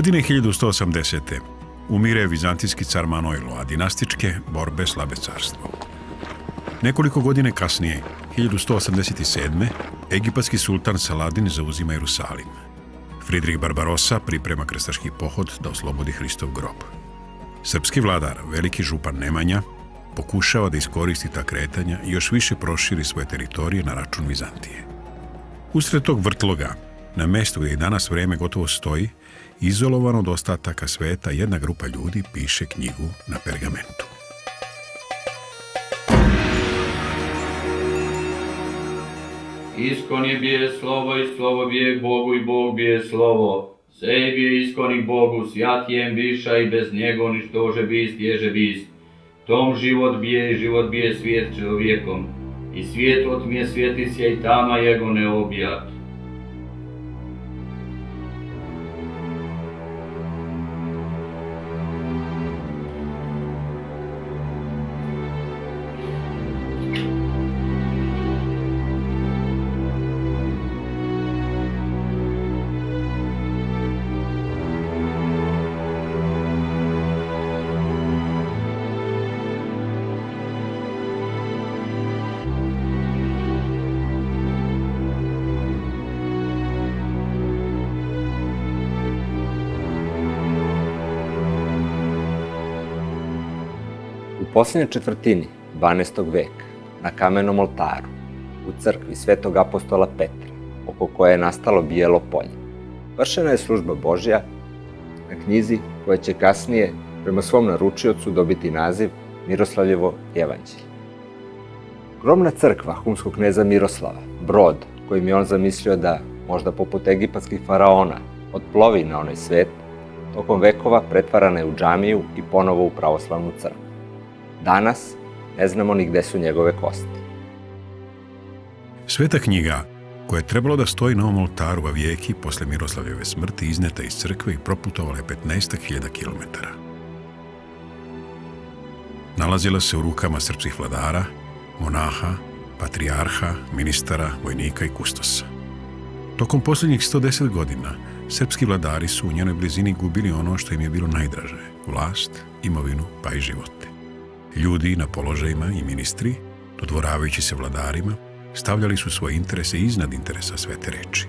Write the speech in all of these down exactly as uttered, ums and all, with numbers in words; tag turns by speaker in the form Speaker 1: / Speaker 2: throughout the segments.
Speaker 1: Godine hiljadu sto osamdesete. umire vizantijski car Manojlo, a dinastičke borbe slabe carstvo. Nekoliko godine kasnije, hiljadu sto osamdeset sedme. egipatski sultan Saladin zauzima Jerusalim. Fridrih Barbarosa priprema krstaški pohod da oslobodi Hristov grob. Srpski vladar, veliki župan Nemanja, pokušava da iskoristi ta kretanja i još više proširi svoje teritorije na račun Vizantije. Usred tog vrtloga, na mestu gdje i danas vreme gotovo stoji, izolovano od ostataka sveta, jedna grupa ljudi piše knjigu na pergamentu.
Speaker 2: Iskon je bije slovo i slovo bije Bogu i Bog bije slovo. Sej bije iskon i Bogu, svjatijem biša i bez njego ništože bist ježe bist. Tom život bije i život bije svijet čovjekom. I svijet od mje svjetisja i tama jego ne objat.
Speaker 3: U posljednjoj četvrtini dvanaestog veka, na kamenom oltaru, u crkvi Svetog apostola Petra, oko koje je nastalo bijelo polje, vršena je služba Božja na knjizi koja će kasnije prema svom naručiocu dobiti naziv Miroslavljevo evanđelje. Gromna crkva humskog kneza Miroslava, brod kojim je on zamislio da, možda poput egipatskih faraona, otplovi na onaj svet, tokom vekova pretvarana je u džamiju i ponovo u pravoslavnu crkvu. Danas ne znamo ni gde su njegove kosti.
Speaker 1: Sveta knjiga, koja je trebalo da stoji na ovom oltaru vijeki posle Miroslavljeve smrti, izneta iz crkve i proputovala je petnaestak hiljada kilometara. Nalazila se u rukama srpskih vladara, monaha, patrijarha, ministara, vojnika i kustosa. Tokom posljednjih sto deset godina, srpski vladari su u njenoj blizini gubili ono što im je bilo najdraže, vlast, imovinu pa i živote. Ljudi na položajima i ministri, dodvoravajući se vladarima, stavljali su svoje interese iznad interesa svete reči.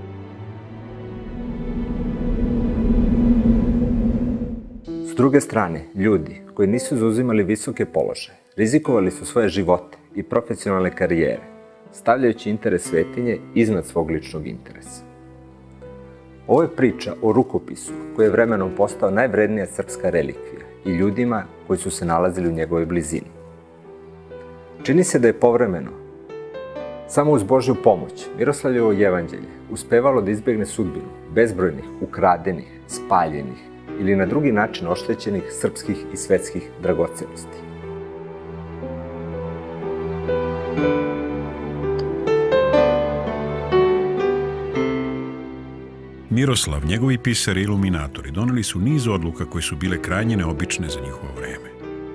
Speaker 3: S druge strane, ljudi koji nisu zauzimali visoke položaje, rizikovali su svoje živote i profesionalne karijere, stavljajući interes svetinje iznad svog ličnog interesa. Ovo je priča o rukopisu koji je vremenom postao najvrednija srpska relikvija i ljudima koji su se nalazili u njegovoj blizini. Čini se da je povremeno, samo uz Božju pomoć, Miroslavljevo evanđelje uspevalo da izbjegne sudbinu bezbrojnih, ukradenih, spaljenih ili na drugi način oštećenih srpskih i svetskih dragocenosti.
Speaker 1: Miroslav, njegovi pisari i iluminatori doneli su niz odluka koje su bile krajnje neobične za njihovo vreme.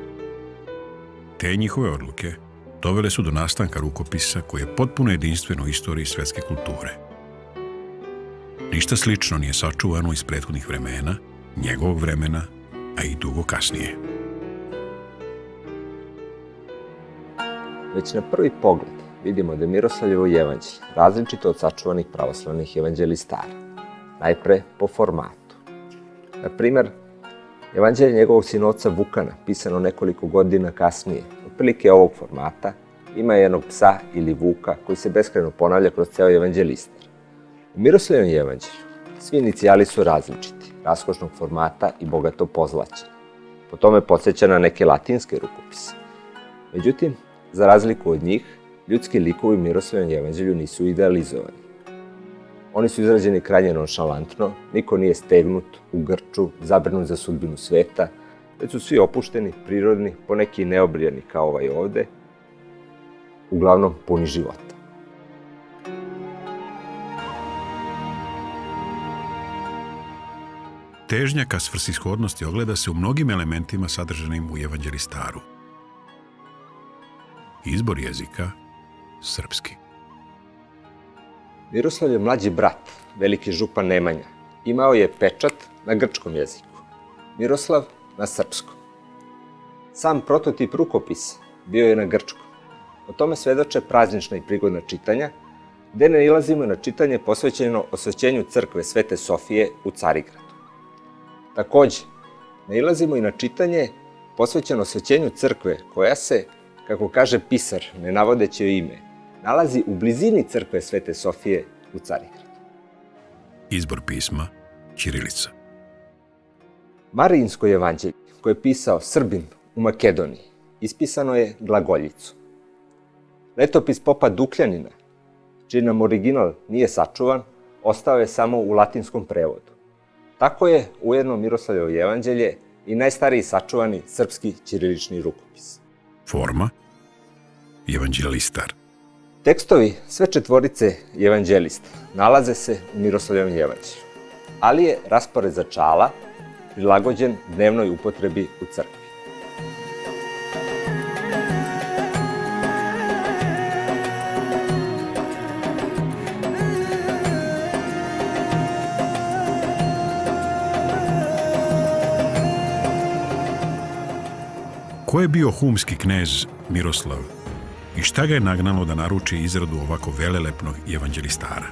Speaker 1: Te njihove odluke dovele su do nastanka rukopisa koji je potpuno jedinstven u istoriji svetske kulture. Ništa slično nije sačuvano iz prethodnih vremena, njegovog vremena, a i dugo kasnije.
Speaker 3: Već na prvi pogled vidimo da je Miroslavljevo evanđelje različito od sačuvanih pravoslavnih evanđelistara. Najpre po formatu. Na primer, evanđelje njegovog sinovca Vukana, pisano nekoliko godina kasnije, otprilike ovog formata, ima jednog psa ili vuka koji se beskrajno ponavlja kroz ceo evanđelistar. U Miroslavljevom evanđelju svi inicijali su različiti, raskošnog formata i bogato pozlaćeni. Po tome podsjeća na neke latinske rukopise. Međutim, za razliku od njih, ljudski likovi u Miroslavljevom evanđelju nisu idealizovani. Oni su izrađeni krajnje nonšalantno, niko nije stegnut, u grču, zabrinut za sudbinu sveta, već su svi opušteni, prirodni, poneki neobrijani kao ovaj ovde, uglavnom puni života.
Speaker 1: Težnja ka svrsishodnosti ogleda se u mnogim elementima sadržanim u evanđelistaru. Izbor jezika srpski.
Speaker 3: Miroslav je mlađi brat, veliki župan Nemanja, imao je pečat na grčkom jeziku, Miroslav na srpskom. Sam prototip rukopisa bio je na grčkom. O tome svedoče praznična i prigodna čitanja, gde nailazimo na čitanje posvećeno osvećenju crkve Svete Sofije u Carigradu. Takođe, nailazimo i na čitanje posvećeno osvećenju crkve koja se, kako kaže pisar, ne navodeći joj ime, nalazi u blizini crkve Svete Sofije u Carigradu.
Speaker 1: Izbor pisma ćirilica.
Speaker 3: Marijinsko jevanđelje, koje je pisao Srbin u Makedoniji, ispisano je glagoljicu. Letopis popa Dukljanina, čiji nam original nije sačuvan, ostao je samo u latinskom prevodu. Tako je ujedno Miroslavljevo jevanđelje i najstariji sačuvani srpski ćirilični rukopis.
Speaker 1: Forma evanđelistar.
Speaker 3: Tekstovi sve četvorice evanđelista nalaze se u Miroslavljevom jevanđelju, ali je raspored začala prilagođen dnevnoj upotrebi u crkvi.
Speaker 1: Ko je bio humski knez Miroslav i šta ga je nagnalo da naruči izradu ovako velelepnog evanđelistara?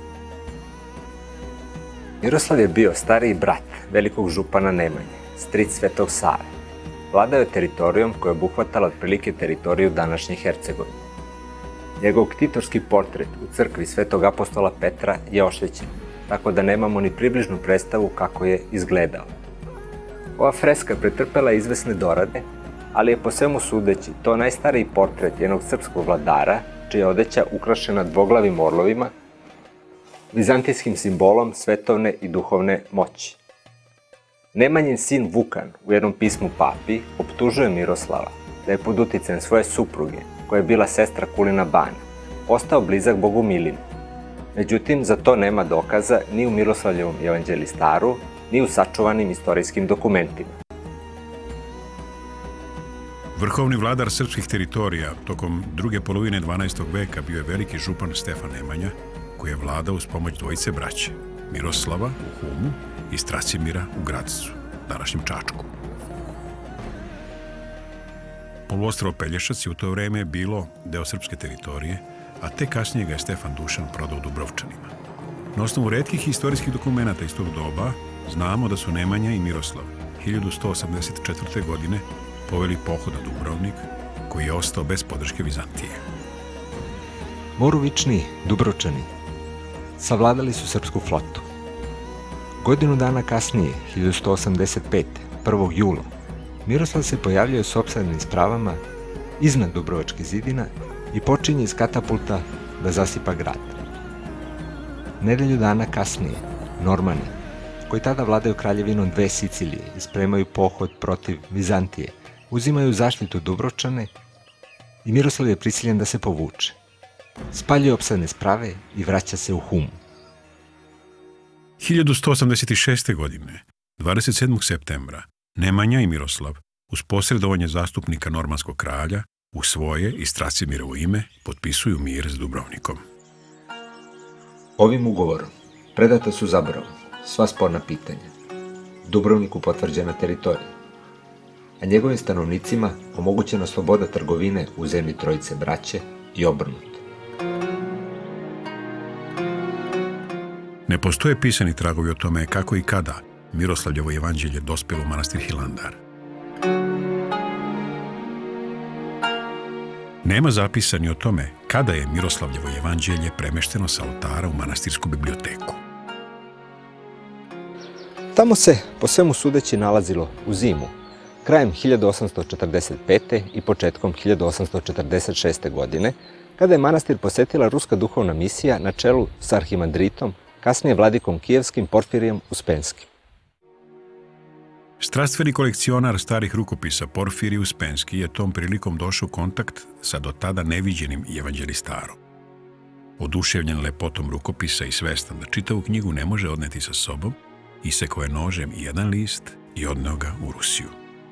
Speaker 3: Miroslav je bio stariji brat velikog župana Nemanje, stric Svetog Save. Vladao je teritorijom koja je obuhvatala otprilike teritoriju današnje Hercegovine. Njegov ktitorski portret u crkvi Svetog apostola Petra je ošvećen, tako da nemamo ni približnu predstavu kako je izgledao. Ova freska pretrpela je izvesne dorade, ali je po svemu sudeći to najstariji portret jednog srpskog vladara, čija je odeća ukrašena dvoglavim orlovima, vizantijskim simbolom svetovne i duhovne moći. Nemanjin sin Vukan u jednom pismu papi optužuje Miroslava da je pod uticajem svoje supruge, koja je bila sestra Kulina Bana, ostao blizak bogu Milinu. Međutim, za to nema dokaza ni u Miroslavljevom evanđelistaru, ni u sačuvanim istorijskim dokumentima.
Speaker 1: Vrhovni vladar srpskih teritorija tokom druge polovine dvanaestog veka bio je veliki župan Stefan Nemanja, koji je vladao uz pomoć dvojice braće, Miroslava u Humu i Stracimira u Gradcu, današnjem Čačku. Poluostrvo Pelješac je u to vreme bilo deo srpske teritorije, a tek kasnije ga je Stefan Dušan prodao Dubrovčanima. Na osnovu retkih istorijskih dokumenata iz tog doba znamo da su Nemanja i Miroslav hiljadu sto osamdeset četvrte. godine poveli pohod na Dubrovnik, koji je ostao bez podrške Vizantije.
Speaker 3: Morovični Dubrovčani savladali su srpsku flotu. Godinu dana kasnije, hiljadu sto osamdeset pete. prvog jula, Miroslav se pojavljaju s opsadnim spravama iznad Dubrovačkih zidina i počinje iz katapulta da zasipa grad. Nedelju dana kasnije, Normani, koji tada vladaju kraljevinom dve Sicilije i spremaju pohod protiv Vizantije, uzimaju zaštitu Dubrovčane i Miroslav je prisiljen da se povuče. Spaljuje opsadne sprave i vraća se u Humu.
Speaker 1: hiljadu sto osamdeset šeste. godine, dvadeset sedmog septembra, Nemanja i Miroslav, uz posredovanje zastupnika normanskog kralja, u svoje i Stracimirovo ime potpisuju mir s Dubrovnikom.
Speaker 3: Ovim ugovorom predata su zaboravu sva sporna pitanja, Dubrovniku potvrđena teritorija, a njegovim stanovnicima omogućena sloboda trgovine u zemlji trojice braće i obrnuto.
Speaker 1: Ne postoje pisani tragovi o tome kako i kada Miroslavljevo jevanđelje dospelo u manastir Hilandar. Nema zapisa ni o tome kada je Miroslavljevo jevanđelje premešteno sa oltara u manastirsku biblioteku.
Speaker 3: Tamo se, po svemu sudeći, nalazilo u zimu, krajem hiljadu osamsto četrdeset pete. i početkom hiljadu osamsto četrdeset šeste. godine, kada je manastir posetila ruska duhovna misija na čelu sa arhimandritom, kasnije vladikom kijevskim Porfirijem Uspenskim.
Speaker 1: Strastveni kolekcionar starih rukopisa Porfirij Uspenski je tom prilikom došao u kontakt sa do tada neviđenim evanđelistarom. Oduševljen lepotom rukopisa i svestan da čitavu knjigu ne može odneti sa sobom, isekao je nožem jedan list i odneo ga u Rusiju.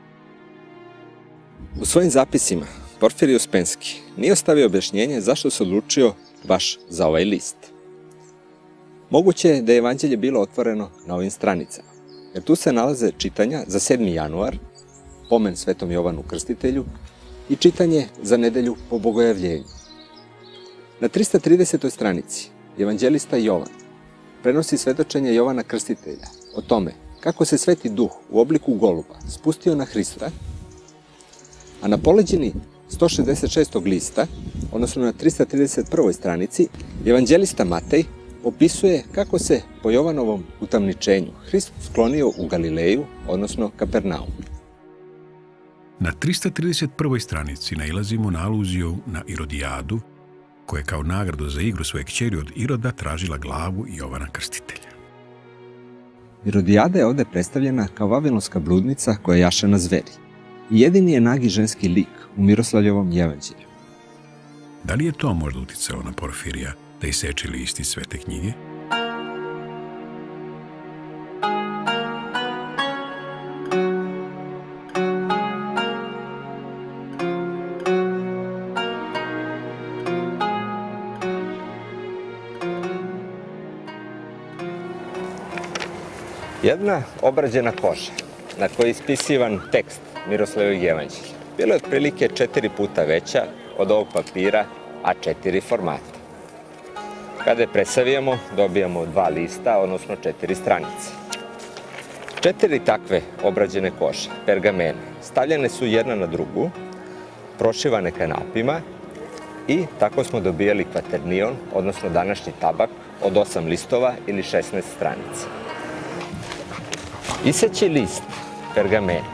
Speaker 3: U svojim zapisima Porfirij Uspenski nije ostavio objašnjenje zašto se odlučio baš za ovaj list. Moguće je da je evanđelje bilo otvoreno na ovim stranicama, jer tu se nalaze čitanja za sedmi januar, pomen Svetom Jovanu Krstitelju, i čitanje za nedelju po Bogojavljenju. Na trista tridesetoj stranici evanđelista Jovan prenosi svedočenje Jovana Krstitelja o tome kako se Sveti Duh u obliku goluba spustio na Hrista, a na poleđini sto šezdeset šestog lista, odnosno na trista trideset prvoj stranici, evanđelista Matej opisuje kako se po Jovanovom utamničenju Hrist sklonio u Galileju, odnosno Kapernaum.
Speaker 1: Na trista trideset prvoj stranici nailazimo na aluziju na Irodijadu, koja je kao nagradu za igru svoje kćeri od Iroda tražila glavu Jovana Krstitelja.
Speaker 3: Irodijada je ovde predstavljena kao vavilonska bludnica koja jaše na zveri. I jedini je nagi ženski lik u Miroslavljevom evanđelju.
Speaker 1: Da li je to možda uticalo na Porfirija da iseče list iz Svete knjige?
Speaker 3: Jedna obrađena koža na kojoj je ispisivan tekst Miroslavljevog evanđelja bila je otprilike četiri puta veća od ovog papira A četiri formata. Kada je presavijemo, dobijamo dva lista, odnosno četiri stranice. Četiri takve obrađene kože, pergamene, stavljene su jedna na drugu, prošivane kanapima i tako smo dobijali kvaternion, odnosno današnji tabak, od osam listova ili šesnaest stranica. Iseći list pergamena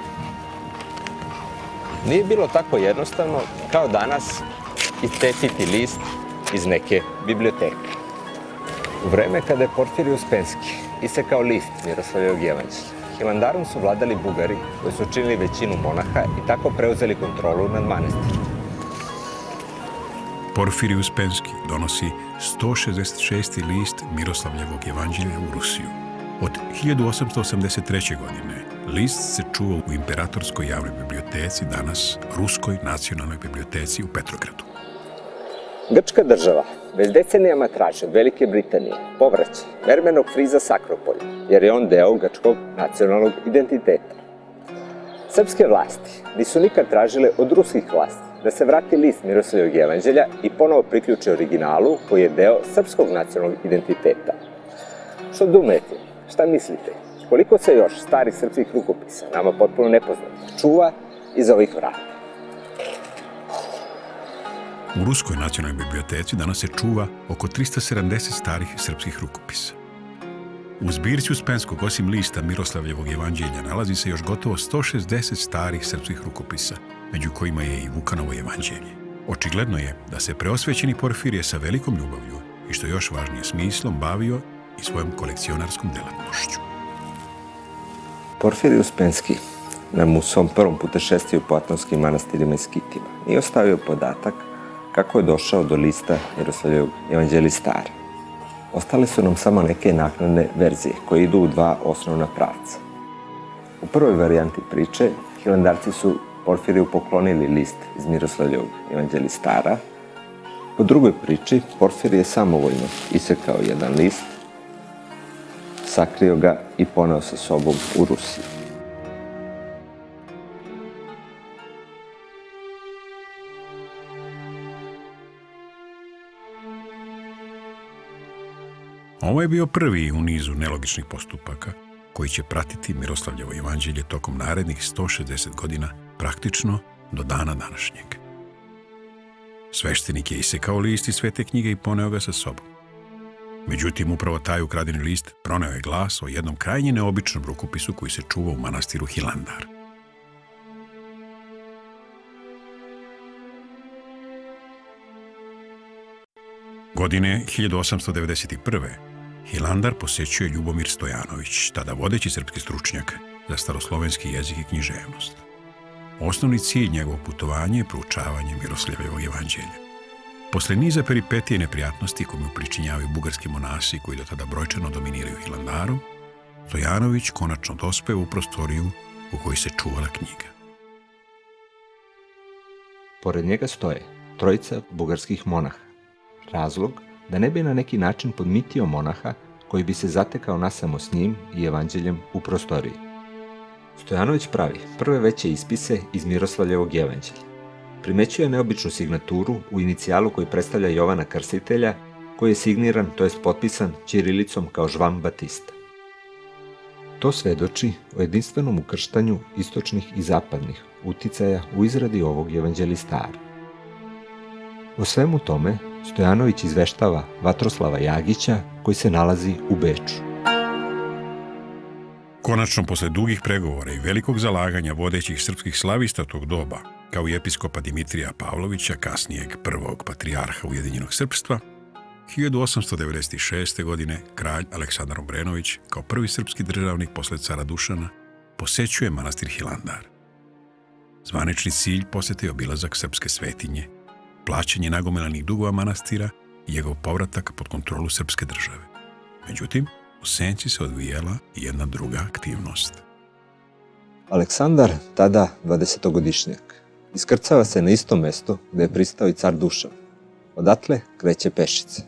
Speaker 3: nije bilo tako jednostavno kao danas iscepiti list iz neke biblioteke. U vreme kada je Porfirij Uspenski isekao list Miroslavljevog evanđelja, Hilandarom su vladali Bugari, koji su činili većinu monaha i tako preuzeli kontrolu nad manastirom.
Speaker 1: Porfirij Uspenski donosi sto šezdeset šesti list Miroslavljevog evanđelja u Rusiju. Od hiljadu osamsto osamdeset treće. godine list se čuva u Imperatorskoj javnoj biblioteci, danas Ruskoj nacionalnoj biblioteci u Petrogradu.
Speaker 3: Grčka država već decenijama traži od Velike Britanije povraćaj mermenog friza s Akropolja, jer je on deo grčkog nacionalnog identiteta. Srpske vlasti nisu nikad tražile od ruskih vlasti da se vrati list Miroslavljevog evanđelja i ponovo priključi originalu koji je deo srpskog nacionalnog identiteta. Što dumete? Šta mislite? Koliko se još starih srpskih rukopisa, nama potpuno nepoznatih, čuva iza ovih vrata?
Speaker 1: U Ruskoj nacionalnoj biblioteci danas se čuva oko trista sedamdeset starih srpskih rukopisa. U zbirci Uspenskog, osim lista Miroslavljevog evanđelja, nalazi se još gotovo sto šezdeset starih srpskih rukopisa, među kojima je i Vukanovo evanđelje. Očigledno je da se preosvećeni Porfirije sa velikom ljubavlju i, što još važnije, smislom bavio i svojom kolekcionarskom delatnošću.
Speaker 3: Porfirij Uspenski nam u svom prvom putešestiju po atonskim manastirima i skitima nije ostavio podatak kako je došao do lista Miroslavljevog evanđelistara. Ostale su nam samo neke naknadne verzije koje idu u dva osnovna pravca. U prvoj varijanti priče hilandarci su Porfiriju poklonili list iz Miroslavljevog evanđelistara. Po drugoj priči Porfirij je samovoljno isekao jedan list, sakrio ga i poneo sa sobom u Rusiju.
Speaker 1: Ovo je bio prvi u nizu nelogičnih postupaka koji će pratiti Miroslavljevo evanđelje tokom narednih sto šezdeset godina, praktično do dana današnjeg. Sveštenik je isekao list iz Svete knjige i poneo ga sa sobom. Međutim, upravo taj ukradeni list proneo je glas o jednom krajnje neobičnom rukopisu koji se čuva u manastiru Hilandar. Godine hiljadu osamsto devedeset prve. Hilandar posećuje Ljubomir Stojanović, tada vodeći srpski stručnjak za staroslovenski jezik i književnost. Osnovni cilj njegovog putovanja je proučavanje Miroslavljevog evanđelja. Posle niza peripetija i neprijatnosti koje mu pričinjavaju bugarski monasi koji do tada brojčano dominiraju Hilandarom, Stojanović konačno dospeo u prostoriju u kojoj se čuvala knjiga.
Speaker 3: Pored njega stoje trojica bugarskih monaha. Razlog da ne bi na neki način podmitio monaha koji bi se zatekao nasamo s njim i evanđeljem u prostoriji. Stojanović pravi prve veće ispise iz Miroslavljevog evanđelja. Primećuje neobičnu signaturu u inicijalu koji predstavlja Jovana Krstitelja, koji je signiran, to jest potpisan ćirilicom kao Žvan Batista. To svedoči o jedinstvenom ukrštanju istočnih i zapadnih uticaja u izradi ovog evanđelistara. O svemu tome Stojanović izveštava Vatroslava Jagića, koji se nalazi u Beču.
Speaker 1: Konačno, posle dugih pregovora i velikog zalaganja vodećih srpskih slavista tog doba, kao i episkopa Dimitrija Pavlovića, kasnijeg prvog patrijarha Ujedinjenog srpstva, hiljadu osamsto devedeset šeste. godine kralj Aleksandar Obrenović, kao prvi srpski državnik posle cara Dušana, posećuje manastir Hilandar. Zvanični cilj posete je obilazak srpske svetinje, plaćanje nagomilanih dugova manastira i njegov povratak pod kontrolu srpske države. Međutim, u senci se odvijela i jedna druga aktivnost.
Speaker 3: Aleksandar, tada dvadesetogodišnjak, iskrcava se na isto mesto gde je pristao i car Dušan. Odatle kreće pešice.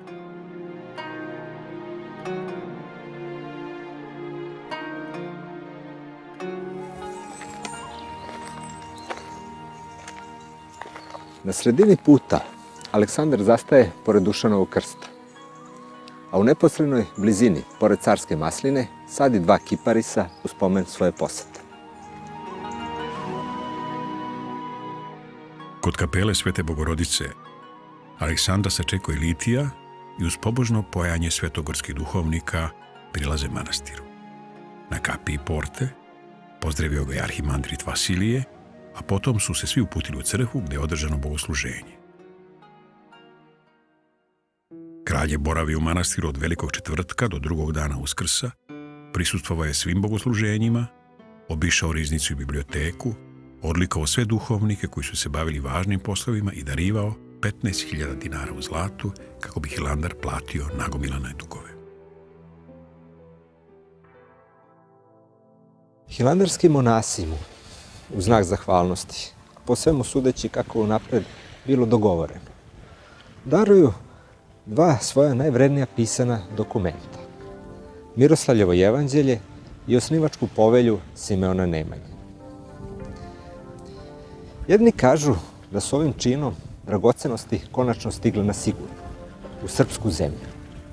Speaker 3: Na sredini puta Aleksandar zastaje pored Dušanovog krsta, a u neposrednoj blizini, pored carske masline, sadi dva kiparisa u spomen svoje posete.
Speaker 1: Kod kapele Svete Bogorodice Aleksandra sačekuje litija i uz pobožno pojanje svetogorskih duhovnika prilaze manastiru. Na kapiji porte pozdravio ga je arhimandrit Vasilije, a potom su se svi uputili u crkvu gde je održano bogosluženje. Kralj je boravio u manastiru od Velikog četvrtka do drugog dana Uskrsa, prisustvovao je svim bogosluženjima, obišao riznicu i biblioteku, odlikovao sve duhovnike koji su se bavili važnim poslovima i darivao petnaest hiljada dinara u zlatu kako bi Hilandar platio nagomilane dugove.
Speaker 3: Hilandarski monasi mu, u znak zahvalnosti, po svemu sudeći kako unapred bilo dogovoreno, daruju dva svoja najvrednija pisana dokumenta. Miroslavljevo evanđelje i osnivačku povelju Simeona Nemanje. Jedni kažu da su ovim činom dragocenosti konačno stigle na sigurno, u srpsku zemlju.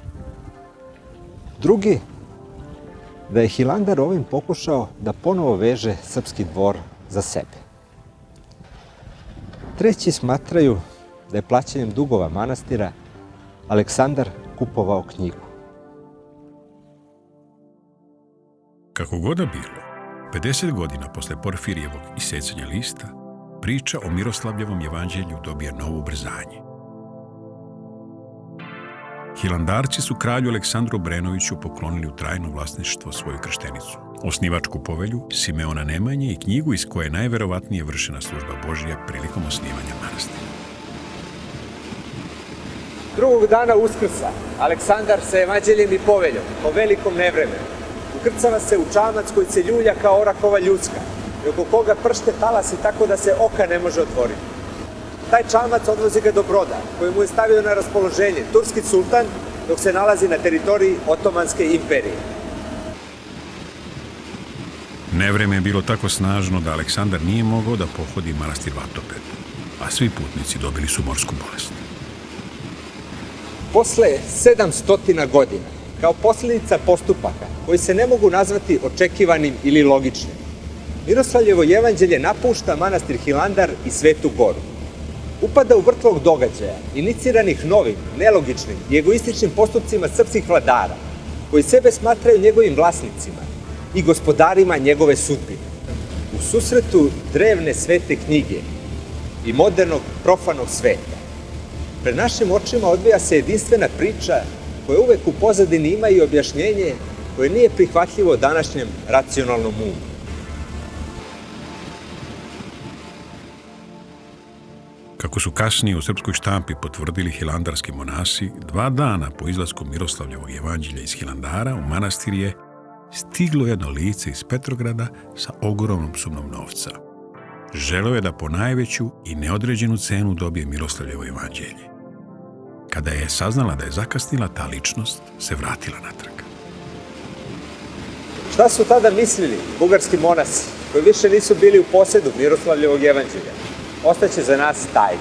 Speaker 3: Drugi, da je Hilandar ovim pokušao da ponovo veže srpski dvor za sebe. Treći smatraju da je plaćanjem dugova manastira Aleksandar kupovao knjigu.
Speaker 1: Kako god da bilo, pedeset godina posle Porfirijevog isecanja lista, priča o Miroslavljevom evanđelju dobija novo ubrzanje. Hilandarci su kralju Aleksandru Obrenoviću poklonili u trajno vlasništvo svoju krštenicu, osnivačku povelju Simeona Nemanje i knjigu iz koje je najverovatnije vršena služba Božija prilikom osnivanja manastira.
Speaker 3: Drugog dana Uskrsa, Aleksandar sa evanđeljem i poveljom, po velikom nevremenu, ukrcava se u čamac koji se ljulja kao orakova ljudska i oko koga pršte talasi tako da se oka ne može otvoriti. Taj čamac odvozi ga do broda, koji mu je stavio na raspoloženje turski sultan dok se nalazi na teritoriji Otomanske imperije.
Speaker 1: Nevreme je bilo tako snažno da Aleksandar nije mogao da pohodi manastir Vatoped, a svi putnici dobili su morsku bolest.
Speaker 3: Posle sedamstotina godina, kao posljedica postupaka koji se ne mogu nazvati očekivanim ili logičnim, Miroslavljevo evanđelje napušta manastir Hilandar i Svetu Goru. Upada u vrtlog događaja, iniciranih novim, nelogičnim i egoističnim postupcima srpskih vladara, koji sebe smatraju njegovim vlasnicima i gospodarima njegove sudbine. U susretu drevne svete knjige i modernog profanog sveta, pred našim očima odvija se jedinstvena priča koja uvek u pozadini ima i objašnjenje koje nije prihvatljivo današnjem racionalnom umu.
Speaker 1: Kako su kasnije u srpskoj štampi potvrdili hilandarski monasi, dva dana po izlasku Miroslavljevog evanđelja iz Hilandara u manastir je stiglo jedno lice iz Petrograda sa ogromnom sumom novca. Želeo je da po najveću i neodređenu cenu dobije Miroslavljevo evanđelje. Kada je saznala da je zakasnila, ta ličnost se vratila natrag.
Speaker 3: Šta su tada mislili bugarski monasi, koji više nisu bili u posedu Miroslavljevog jevanđelja? Ostaće za nas tajno.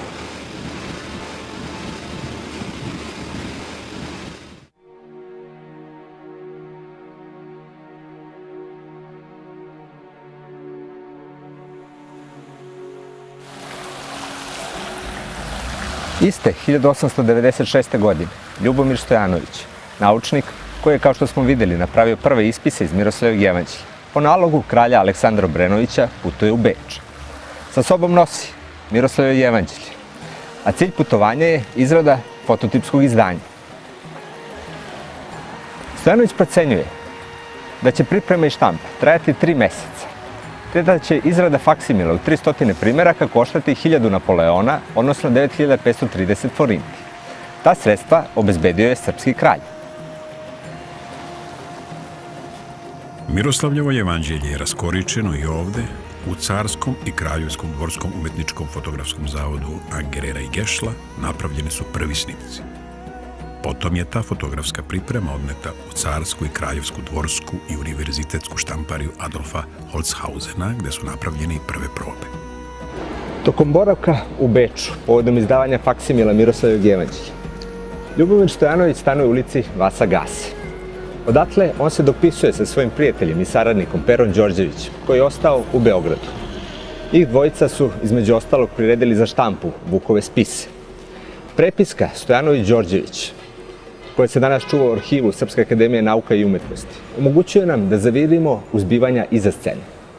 Speaker 3: Iste hiljadu osamsto devedeset šeste. godine Ljubomir Stojanović, naučnik koji je, kao što smo videli, napravio prve ispise iz Miroslavljevog jevanđelja, po nalogu kralja Aleksandra Obrenovića putuje u Beč. Sa sobom nosi Miroslavljevo jevanđelje, a cilj putovanja je izrada fototipskog izdanja. Stojanović procenjuje da će priprema i štampa trajati tri meseca, te da će izrada faksimila u tristo primeraka koštati hiljadu napoleona, odnosno devet hiljada petsto trideset forinti. Ta sredstva obezbedio je srpski kralj.
Speaker 1: Miroslavljevo jevanđelje je raskoričeno i ovde, u Carskom i Kraljevskom dvorskom umetničkom fotografskom zavodu Angerera i Gešla napravljeni su prvi snimci. Potom je ta fotografska priprema odneta u Carsku i Kraljevsku dvorsku i univerzitetsku štampariju Adolfa Holzhausena, gde su napravljene i prve probe.
Speaker 3: Tokom boravka u Beču, povodom izdavanja faksimila Miroslavljevog jevanđelja, Ljubomir Stojanović stanuje u ulici Vasa Gase. Odatle on se dopisuje sa svojim prijateljem i saradnikom Perom Đorđevićem, koji je ostao u Beogradu. Ih dvojica su, između ostalog, priredili za štampu Vukove spise. Prepiska Stojanović-Đorđević, koja se danas čuva u arhivu Srpske akademije nauka i umetnosti, omogućuje nam da zavidimo uzbivanja iza scene.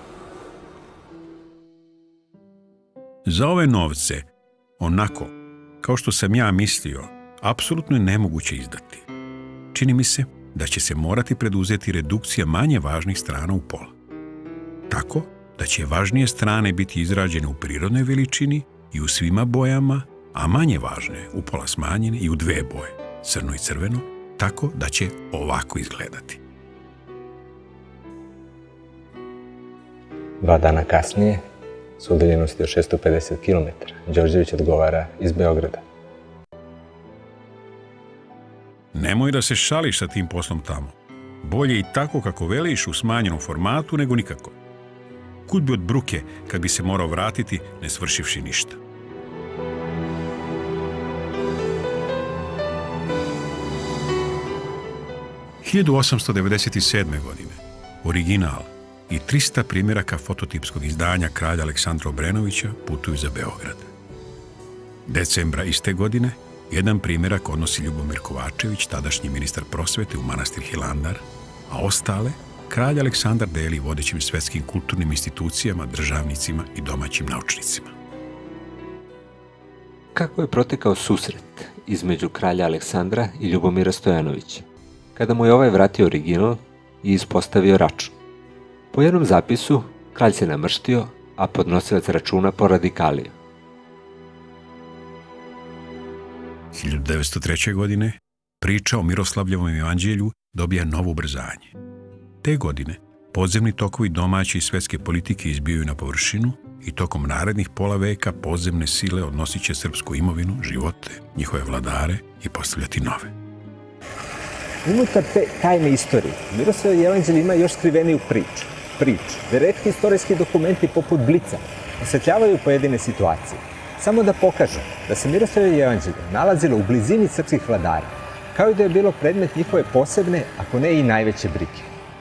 Speaker 1: Za ove novce, onako, kao što sam ja mislio, apsolutno je nemoguće izdati. Čini mi se da će se morati preduzeti redukcija manje važnih strana u pola. Tako da će važnije strane biti izrađene u prirodnoj veličini i u svima bojama, a manje važne u pola smanjene i u dve boje, crno i crveno, tako da će ovako izgledati.
Speaker 3: Dva dana kasnije, s udaljenosti od šesto pedeset kilometara, Đorđević odgovara iz Beograda.
Speaker 1: Nemoj da se šališ sa tim poslom tamo. Bolje i tako kako veliš u smanjenom formatu nego nikako. Kud bi od bruke kad bi se morao vratiti ne svršivši ništa. hiljadu osamsto devedeset sedme. godine original i trista primjeraka fototipskog izdanja kralja Aleksandra Obrenovića putuju za Beograd. Decembra iste godine jedan primjerak odnosi Ljubomir Kovačević, tadašnji ministar prosvete, u manastir Hilandar, a ostale kralj Aleksandar deli vodećim svetskim kulturnim institucijama, državnicima i domaćim naučnicima.
Speaker 3: Kako je protekao susret između kralja Aleksandra i Ljubomira Stojanovića, kada mu je ovaj vratio original i ispostavio račun? Po jednom zapisu, kralj se namrštio, a podnosilac računa poradikalio.
Speaker 1: hiljadu devetsto treće. godine priča o Miroslavljevom jevanđelju dobija novo ubrzanje. Te godine podzemni tokovi domaće i svetske politike izbijaju na površinu i tokom narednih pola veka podzemne sile odnosit će srpsku imovinu, živote, njihove vladare i postavljati nove.
Speaker 3: Unutar te tajne istorije, Miroslavljevo jevanđelje ima još skriveniju priču. Priču, gde retki istorijski dokumenti poput Blica osvetljavaju pojedine situacije. Samo da pokažu da se Miroslavljevo jevanđelje nalazilo u blizini srpskih vladara, kao i da je bilo predmet njihove posebne, ako ne i najveće brige.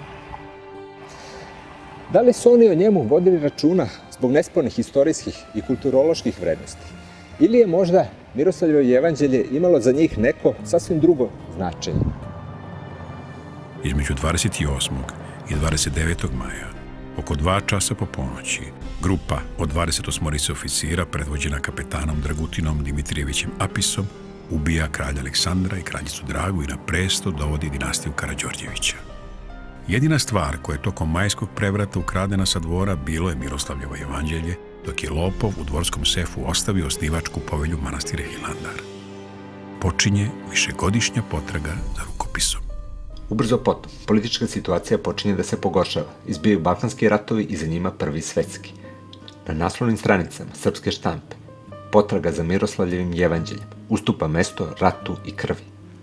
Speaker 3: Da li su oni o njemu vodili računa zbog nespornih istorijskih i kulturoloških vrednosti? Ili je možda Miroslavljevo jevanđelje imalo za njih neko sasvim drugo značenje?
Speaker 1: Između dvadeset osmog i dvadeset devetog maja, oko dva časa po ponoći, grupa od dvadeset osmorice oficira, predvođena kapetanom Dragutinom Dimitrijevićem Apisom, ubija kralja Aleksandra i kraljicu Dragu i na presto dovodi dinastiju Karađorđevića. Jedina stvar koja je tokom majskog prevrata ukradena sa dvora bilo je Miroslavljevo jevanđelje, dok je lopov u dvorskom sefu ostavio osnivačku povelju manastira Hilandar. Počinje višegodišnja potraga za rukopisom.
Speaker 3: Ubrzo potom, politička situacija počinje da se pogoršava, izbijaju balkanski ratovi i za njima prvi svetski. Na naslovnim stranicama srpske štampe potraga za Miroslavljevim jevanđeljem ustupa mesto ratu i krvi.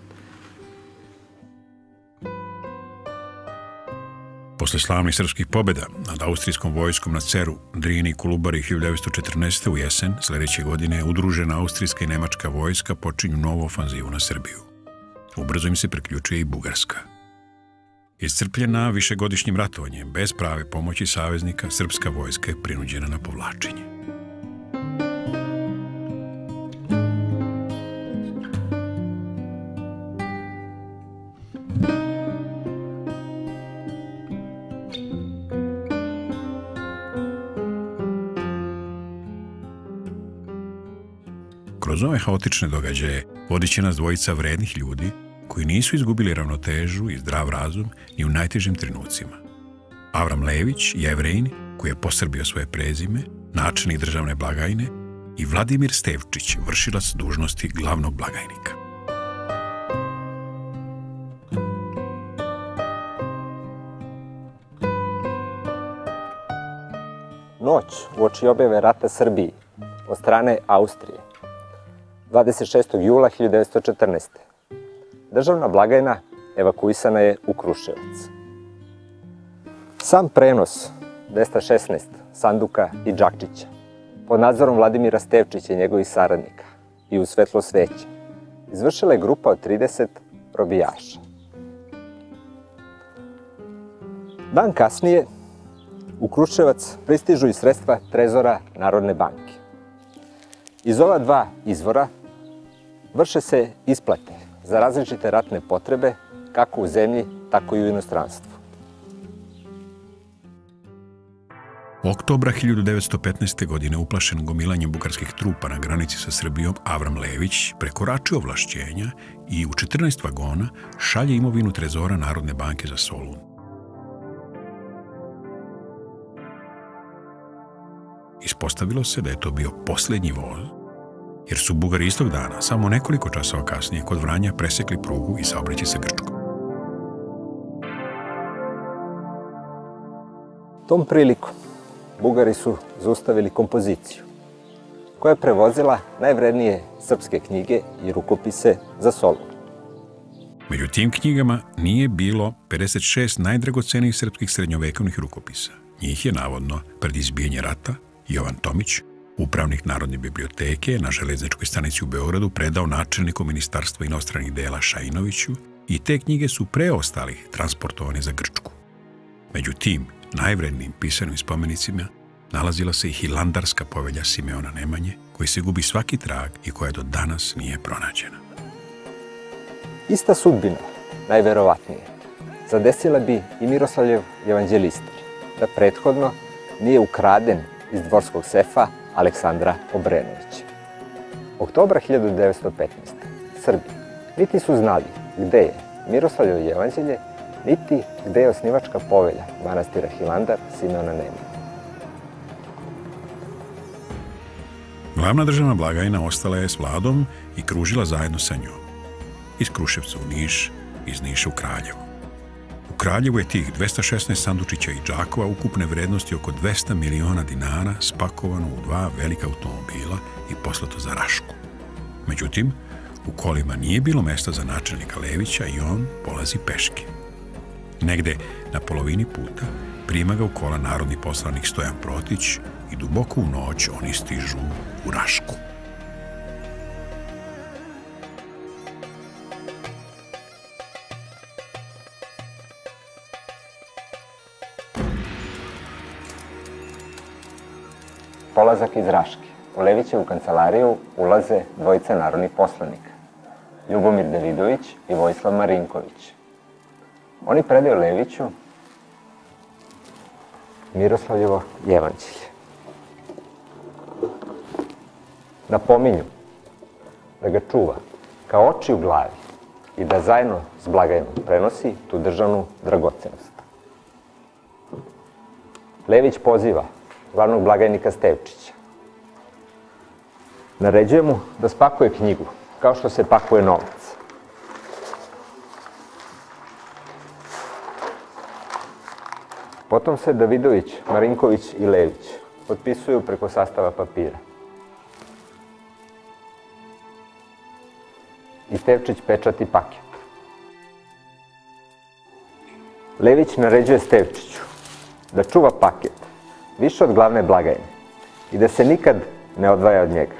Speaker 1: Posle slavnih srpskih pobjeda nad austrijskom vojskom na Ceru, Drini i Kolubari hiljadu devetsto četrnaeste. u jesen, sledeće godine, udružena austrijska i nemačka vojska počinju novu ofanzivu na Srbiju. Ubrzo im se priključuje i Bugarska. Iscrpljena višegodišnjim ratovanjem, bez prave pomoći saveznika, srpska vojska je prinuđena na povlačenje. Kroz ove haotične događaje vodit će nas dvojica vrednih ljudi koji nisu izgubili ravnotežu i zdrav razum ni u najtežim trenucima. Avram Lević, Jevrejin, koji je posrbio svoje prezime, načelnik državne blagajne, i Vladimir Stevčić, vršilac dužnosti glavnog blagajnika.
Speaker 3: Noć uoči objave rata Srbiji od strane Austrije, dvadeset šestog jula hiljadu devetsto četrnaeste. Državna blagajna evakuisana je u Kruševac. Sam prenos dvesta šesnaest sanduka i džakčića pod nadzorom Vladimira Stevčića i njegovih saradnika i u svetlo sveća izvršila je grupa od trideset robijaša. Dan kasnije u Kruševac pristižu i sredstva trezora Narodne banke. Iz ova dva izvora vrše se isplate za različite ratne potrebe, kako u zemlji, tako i u inostranstvu.
Speaker 1: Oktobra hiljadu devetsto petnaeste. godine, uplašen gomilanjem bugarskih trupa na granici sa Srbijom, Avram Lević prekoračio ovlašćenja i u četrnaest vagona šalje imovinu trezora Narodne banke za Solun. Ispostavilo se da je to bio posljednji voz, jer su Bugari istog dana, samo nekoliko časova kasnije, kod Vranja presekli prugu i saobraćaj sa Grčkom.
Speaker 3: Tom prilikom Bugari su zaustavili kompoziciju, koja je prevozila najvrednije srpske knjige i rukopise za Solun.
Speaker 1: Među tim knjigama nije bilo pedeset šest najdragocenijih srpskih srednjovekovnih rukopisa. Njih je, navodno, pred izbijanje rata, Jovan Tomić, upravnik Narodne biblioteke, na železničkoj stanici u Beogradu predao načelniku Ministarstva inostranih dela Šajinoviću i te knjige su pre ostalih transportovane za Grčku. Među tim najvrednijim pisanim spomenicima nalazila se i Hilandarska povelja Simeona Nemanje, koji se gubi svaki trag i koja do danas nije pronađena.
Speaker 3: Ista sudbina, najverovatnije, zadesila bi i Miroslavljev evanđelistar, da prethodno nije ukraden iz dvorskog sefa Aleksandra Obrenovića. Oktobra hiljadu devetsto petnaeste. Srbi niti su znali gde je Miroslavljevo evanđelje, niti gde je osnivačka povelja manastira Hilandar Simeona Nemanje.
Speaker 1: Glavna državna blagajna ostala je s Vladom i kružila zajedno sa njom. Iz Kruševca u Niš, iz Niša u Kraljevo. U Kraljevu je tih dvesta šesnaest sandučića i džakova ukupne vrednosti oko dvesta miliona dinara spakovano u dva velika automobila i poslato za Rašku. Međutim, u kolima nije bilo mesta za načelnika Levića i on polazi peške. Negde na polovini puta prima ga u kola narodni poslanik Stojan Protić i duboko u noć oni stižu u Rašku.
Speaker 3: Polazak iz Raške. U Levićevu kancelariju ulaze dvojica narodnih poslanika, Ljubomir Davidović i Vojislav Marinković. Oni predaju Leviću Miroslavljevo evanđelje. Napominju da ga čuva kao oči u glavi i da zajedno s blagajnom prenosi tu državnu dragocenost. Lević poziva glavnog blagajnika Stevčića. Naređuje mu da spakuje knjigu, kao što se pakuje novac. Potom se Davidović, Marinković i Lević potpisuju preko sastava papira. Stevčić pečati paket. Lević naređuje Stevčiću da čuva paket više od glavne blagajne i da se nikad ne odvaja od njega.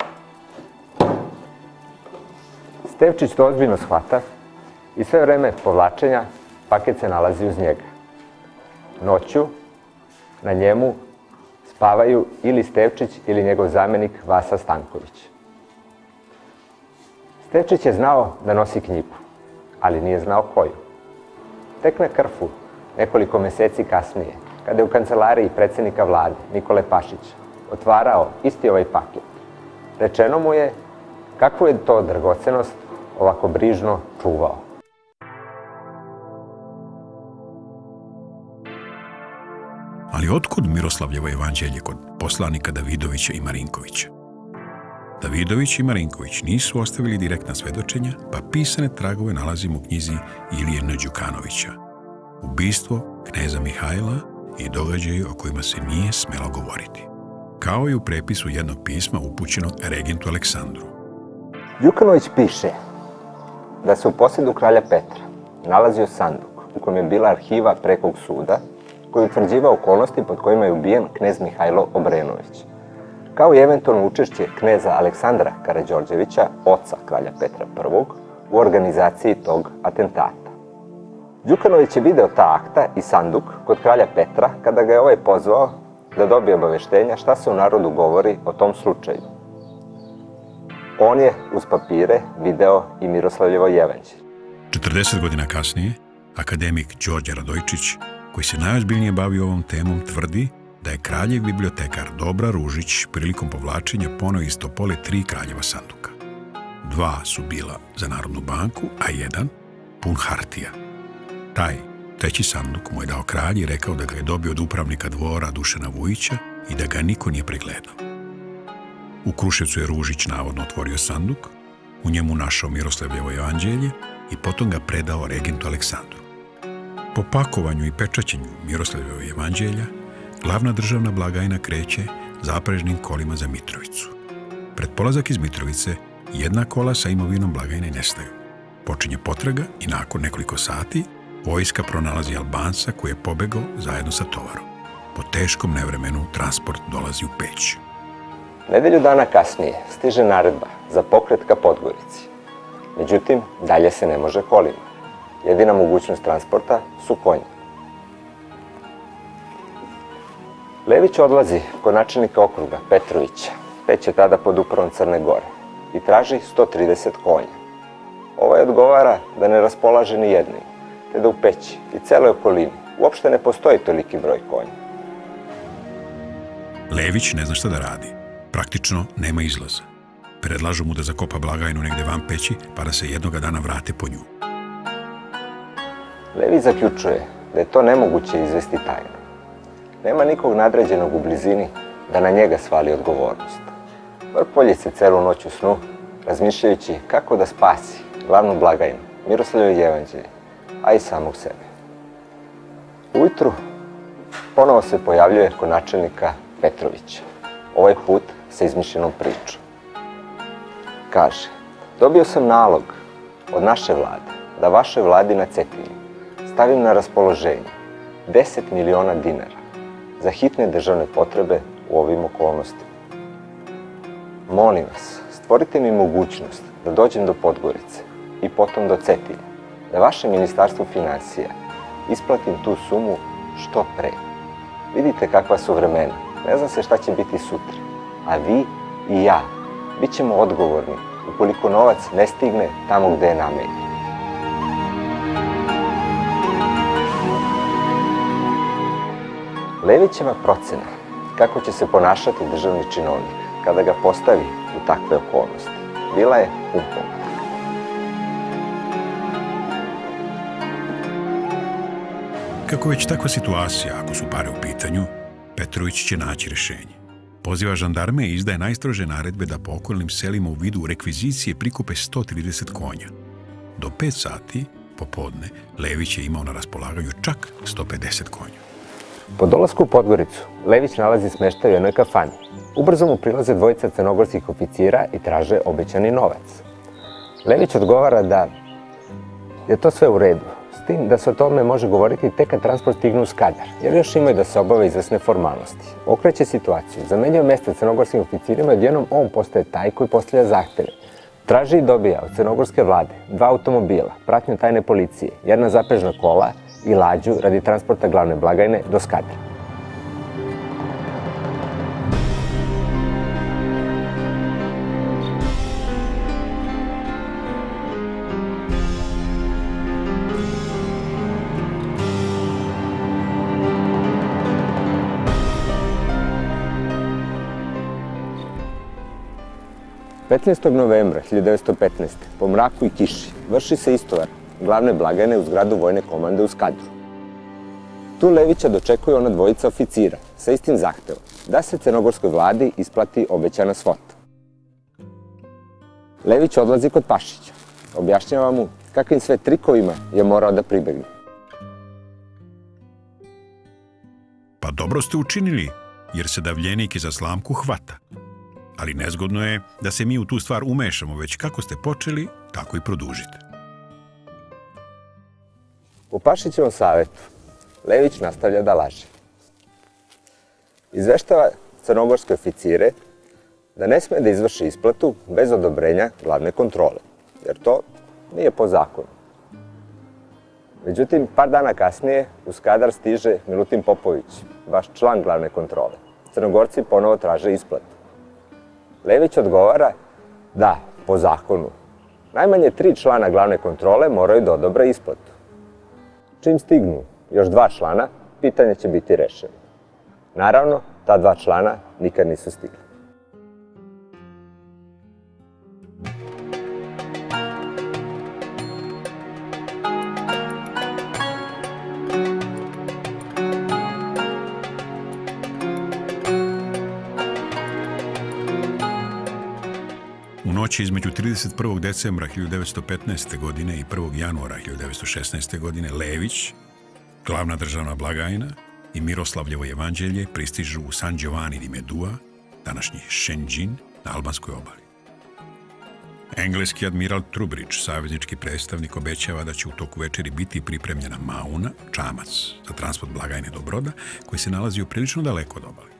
Speaker 3: Stevčić to ozbiljno shvata i sve vreme povlačenja paket se nalazi uz njega. Noću na njemu spavaju ili Stevčić ili njegov zamenik Vasa Stanković. Stevčić je znao da nosi knjigu, ali nije znao koju. Tek na Krfu, nekoliko meseci kasnije, kada je u kancelariji predsjednika vlade Nikole Pašića otvarao isti ovaj paket, rečeno mu je kakvu je to dragocenost ovako brižno čuvao.
Speaker 1: Ali otkud Miroslavljevo evanđelje kod poslanika Davidovića i Marinkovića? Davidović i Marinković nisu ostavili direktna svedočenja, pa pisane tragove nalazimo u knjizi Ilije N. Đukanovića. Ubistvo kneza Mihajla i događaji o kojima se nije smelo govoriti. Kao i u prepisu jednog pisma upućenog regentu Aleksandru.
Speaker 3: Đukanović piše da se u posjedu kralja Petra nalazio sanduk u kojem je bila arhiva prekog suda koji utvrđiva okolnosti pod kojima je ubijen knez Mihajlo Obrenović, kao i eventualno učešće kneza Aleksandra Karađorđevića, oca kralja Petra prvog, u organizaciji tog atentata. Đukanović je video ta akta i sanduk kod kralja Petra kada ga je ovaj pozvao da dobije obaveštenja šta se u narodu govori o tom slučaju. On je uz papire video i Miroslavljevo evanđelje.
Speaker 1: četrdeset godina kasnije, akademik Đorđe Radojčić, koji se najozbiljnije bavio ovom temom, tvrdi da je kraljev bibliotekar Dobra Ružić prilikom povlačenja poneo iz Topole tri kraljeva sanduka. Dva su bila za Narodnu banku, a jedan pun hartija. Taj treći sanduk mu je dao kralj i rekao da ga je dobio od upravnika dvora Dušana Vujića i da ga niko nije pregledao. U Kruševcu je Ružić navodno otvorio sanduk, u njemu našao Miroslavljevo evanđelje i potom ga predao regentu Aleksandru. Po pakovanju i pečaćenju Miroslavljevog evanđelja, glavna državna blagajna kreće zaprežnim kolima za Mitrovicu. Pred polazak iz Mitrovice, jedna kola sa imovinom blagajne nestaju. Počinje potraga i nakon nekoliko sati vojska pronalazi Albanca koji je pobegao zajedno sa tovarom. Po teškom nevremenu transport dolazi u Peć.
Speaker 3: Nedelju dana kasnije stiže naredba za pokret ka Podgorici. Međutim, dalje se ne može kolima. Jedina mogućnost transporta su konji. Lević odlazi kod načelnika okruga Petrovića, Peć je tada pod upravom Crne Gore, i traži sto trideset konja. Ovaj odgovara da ne raspolaže ni jednim, te da u Peći i celoj okolini uopšte ne postoji toliki broj konja.
Speaker 1: Lević ne zna šta da radi. Praktično nema izlaza. Predlažu mu da zakopa blagajnu negde van Peći, pa da se jednoga dana vrate po nju.
Speaker 3: Lević zaključuje da je to nemoguće izvesti tajno. Nema nikog nadređenog u blizini da na njega svali odgovornost. Vrpolji se celu noć u snu, razmišljajući kako da spasi glavnu blagajnu, Miroslavljevo evanđelje, a i samog sebe. Ujutru ponovo se pojavljuje kod načelnika Petrovića, ovaj put sa izmišljenom pričom. Kaže, dobio sam nalog od naše vlade da vašoj vladi na Cetinju stavim na raspoloženje deset miliona dinara za hitne državne potrebe u ovim okolnostima. Molim vas, stvorite mi mogućnost da dođem do Podgorice i potom do Cetinja, da vaše ministarstvo finansija isplatim tu sumu što pre. Vidite kakva su vremena, ne zna se šta će biti sutra, a vi i ja bit ćemo odgovorni ukoliko novac ne stigne tamo gde je namenjen. Levićeva procena kako će se ponašati državni činovnik kada ga postavi u takve okolnosti bila je umpola.
Speaker 1: Kako već takva situacija, ako su pare u pitanju, Petrović će naći rešenje. Poziva žandarme i izdaje najstrože naredbe da po okolnim selima u vidu rekvizicije prikupe sto trideset konja. Do pet sati popodne Lević je imao na raspolaganju čak sto pedeset konja.
Speaker 3: Po dolasku u Podgoricu, Lević nalazi smeštaj u jednoj kafani. Ubrzo mu prilaze dvojica crnogorskih oficira i traže obećani novac. Lević odgovara da je to sve u redu, s tim da se o tome može govoriti tek kad transport stigne u Skadar, jer još imaju da se obave izvesne formalnosti. Okreće situaciju, zamenjuje mesta crnogorskim oficirima i odjednom on postaje taj koji postavlja zahteve. Traži i dobija od crnogorske vlade dva automobila, pratnju tajne policije, jedna zaprežna kola i lađu radi transporta glavne blagajne do Skadra. petnaestog novembra hiljadu devetsto petnaeste. po mraku i kiši vrši se istovar glavne blagajne u zgradu vojne komande u Skadru. Tu Levića dočekuje ona dvojica oficira sa istim zahtevom da se crnogorskoj vladi isplati obećana svota. Lević odlazi kod Pašića, objašnjava mu kakvim sve trikovima je morao da pribegne.
Speaker 1: Pa dobro ste učinili, jer se davljenik iza slamku hvata. Ali nezgodno je da se mi u tu stvar umešamo, već kako ste počeli, tako i produžite.
Speaker 3: U Pašićevom savjetu Lević nastavlja da laže. Izveštava crnogorske oficire da ne sme da izvrši isplatu bez odobrenja glavne kontrole, jer to nije po zakonu. Međutim, par dana kasnije u Skadar stiže Milutin Popović, vaš član glavne kontrole. Crnogorci ponovo traže isplatu. Lević odgovara da, po zakonu, najmanje tri člana glavne kontrole moraju da odobre isplatu. Čim stignu još dva člana, pitanje će biti rešeno. Naravno, ta dva člana nikad nisu stigli.
Speaker 1: U noći između trideset prvog decembra hiljadu devetsto petnaeste. godine i prvog januara hiljadu devetsto šesnaeste. godine Lević, glavna državna blagajna i Miroslavljevo jevanđelje pristižu u San Giovanni di Medua, današnji Šenđin, na albanskoj obali. Engleski admiral Trubridge, saveznički predstavnik, obećava da će u toku večeri biti pripremljena mauna, čamac, za transport blagajne do broda, koji se nalazi prilično daleko od obale.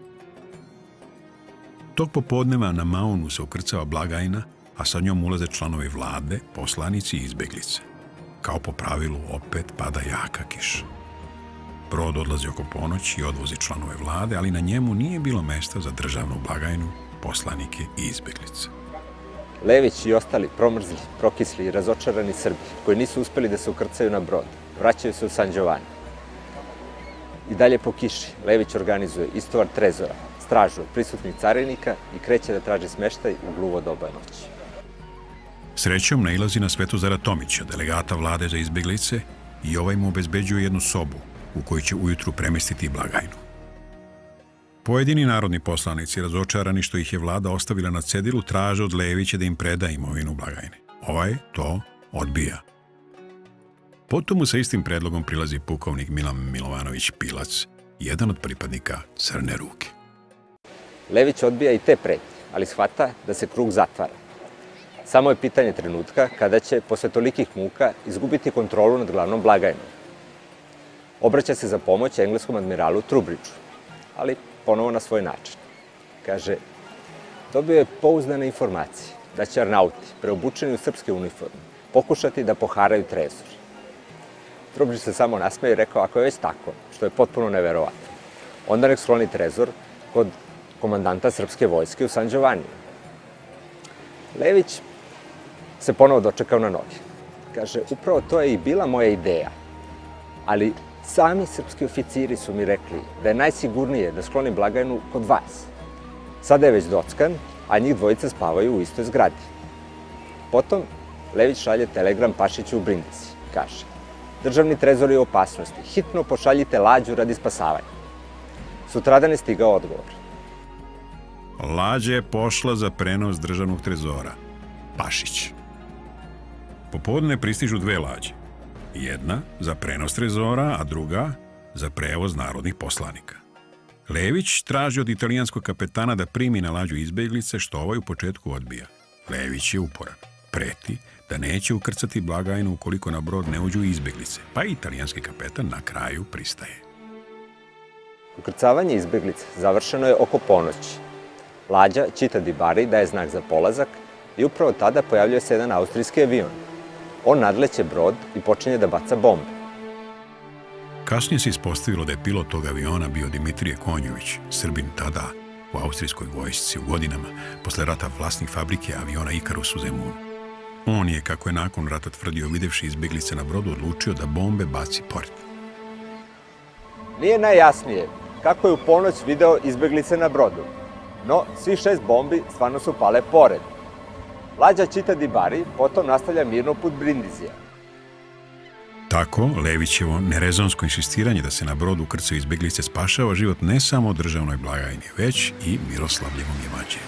Speaker 1: Tog popodneva na maunu se ukrcava blagajna, a sa njom ulaze članovi vlade, poslanici i izbeglice. Kao po pravilu, opet pada jaka kiša. Brod odlazi oko ponoći i odvozi članove vlade, ali na njemu nije bilo mesta za državnu blagajnu, poslanike i izbeglice.
Speaker 3: Lević i ostali promrzli, prokisli i razočarani Srbi, koji nisu uspeli da se ukrcaju na brod, vraćaju se u San Giovanni. I dalje po kiši, Lević organizuje istovar trezora, stražu od prisutnih carinika i kreće da traži smeštaj u gluvo doba noći.
Speaker 1: Srećom nailazi na Svetozara Tomića, delegata vlade za izbeglice, i ovaj mu obezbeđuje jednu sobu u kojoj će ujutru premestiti blagajnu. Pojedini narodni poslanici, razočarani što ih je vlada ostavila na cedilu, traže od Levića da im preda imovinu blagajne. Ovaj to odbija. Potom mu sa istim predlogom prilazi pukovnik Milan Milovanović Pilac, jedan od pripadnika Crne ruke.
Speaker 3: Lević odbija i te pretnje, ali shvata da se krug zatvara. Samo je pitanje trenutka kada će, posle tolikih muka, izgubiti kontrolu nad glavnom blagajnom. Obraća se za pomoć engleskom admiralu Trubridgeu, ali ponovo na svoj način. Kaže, dobio je pouzdane informacije da će Arnauti, preobučeni u srpske uniforme, pokušati da poharaju trezor. Trubridge se samo nasmeje i rekao, ako je već tako, što je potpuno neverovatno, onda nek skloni trezor kod komandanta srpske vojske u San Giovanni. Lević se ponovo dočekao na noge. Kaže, upravo to je i bila moja ideja, ali sami srpski oficiri su mi rekli da je najsigurnije da sklonim blagajnu kod vas. Sada je već dockan, a njih dvojica spavaju u istoj zgradi. Potom Lević šalje telegram Pašiću u Brindisi. Kaže, državni trezor je u opasnosti, hitno pošaljite lađu radi spasavanja. Sutradan je stigao odgovor.
Speaker 1: Lađa je pošla za prenos državnog trezora. Pašić. Popodne pristižu dve lađe. Jedna za prenos trezora, a druga za prevoz narodnih poslanika. Lević traži od italijanskog kapetana da primi na lađu izbeglice, što ovaj u početku odbija. Lević je uporan. preti da neće ukrcati blagajnu ukoliko na brod ne uđu izbeglice, pa i italijanski kapetan na kraju pristaje.
Speaker 3: Ukrcavanje izbeglice završeno je oko ponoći. Lađa Čita di Bari daje znak za polazak i upravo tada pojavljuje se jedan austrijski avion. On nadleće brod i počinje da baca bombe.
Speaker 1: Kasnije se ispostavilo da je pilot tog aviona bio Dimitrije Konjović, Srbin tada u austrijskoj vojsci u godinama posle rata vlasnik fabrike aviona Ikarus u Zemunu. On je, kako je nakon rata tvrdio, videvši izbeglice na brodu, odlučio da bombe baci pored.
Speaker 3: Nije najjasnije kako je u ponoć video izbeglice na brodu, no svi šest bombi stvarno su pale pored. Lađa Čita di Bari potom nastavlja mirno put Brindizija.
Speaker 1: Tako, Levićevo nerezonsko insistiranje da se na brodu ukrcaju izbeglice spašava život ne samo državnoj blagajni, već i Miroslavljevom jevanđelju.